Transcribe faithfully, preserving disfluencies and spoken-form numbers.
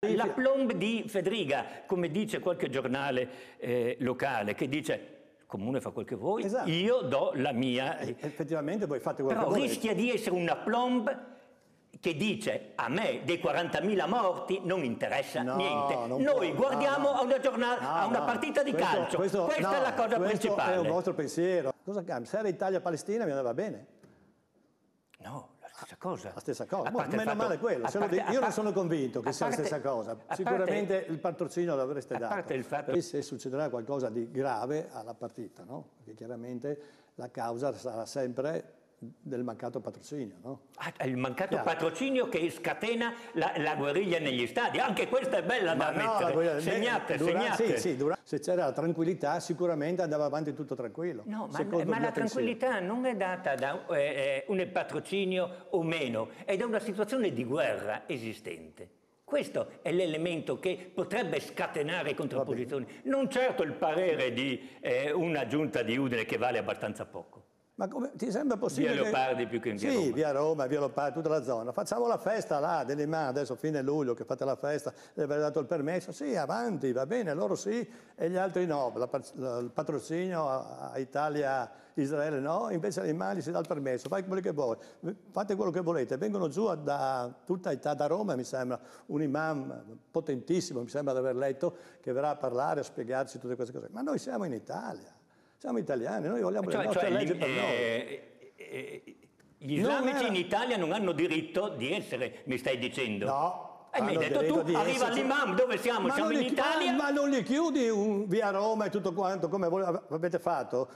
La plomb di Fedriga, come dice qualche giornale eh, locale, che dice il comune fa quel che vuoi, esatto. Io do la mia. E, effettivamente voi fate quel Però che volete. rischia di essere una plomb che dice a me dei quarantamila morti non interessa no, niente. Non Noi può, guardiamo no, no. a una giornata, no, a una no. partita di questo, calcio. Questo, Questa no, è la cosa questo principale. È un vostro pensiero. Cosa cambia? Se era Italia-Palestina mi andava bene. No, la stessa cosa. La stessa cosa. Boh, meno fatto, male quello. Parte, io non sono convinto che sia parte, la stessa cosa. Parte, Sicuramente il patrocinio l'avreste dato. A parte il fatto... E se succederà qualcosa di grave alla partita, no? Perché chiaramente la causa sarà sempre del mancato patrocinio, no? Ah, il mancato Chiaro. patrocinio che scatena la, la guerriglia negli stadi. Anche questa è bella da Ma no, mettere. guerriglia, segnate, durante, segnate. Sì, sì, durante, se c'era la tranquillità sicuramente andava avanti tutto tranquillo. No, ma, ma la tranquillità non è data da eh, un patrocinio o meno, è da una situazione di guerra esistente. Questo è l'elemento che potrebbe scatenare contrapposizioni, non certo il parere di eh, una giunta di Udine che vale abbastanza poco. Ma come, ti sembra possibile? Via Leopardi che... più che in via sì, Roma. Sì, via Roma, via Leopardi, tutta la zona. Facciamo la festa là, dell'imam, adesso fine luglio che fate la festa, deve aver dato il permesso. Sì, avanti, va bene, loro sì e gli altri no. La, la, il patrocinio a, a Italia, Israele no, invece agli imam si dà il permesso, fate quello che vuoi, fate quello che volete. Vengono giù da tutta Italia, da Roma mi sembra, un imam potentissimo, mi sembra di aver letto, che verrà a parlare, a spiegarci tutte queste cose. Ma noi siamo in Italia. Siamo italiani, noi vogliamo cioè, le nostre cioè, leggi gli, per noi. Eh, eh, gli islamici era... in Italia non hanno diritto di essere, mi stai dicendo? No. E mi hai detto tu, arriva l'imam, dove siamo? Ma siamo in gli, Italia? Ma, ma non gli chiudi un via Roma e tutto quanto come voi avete fatto?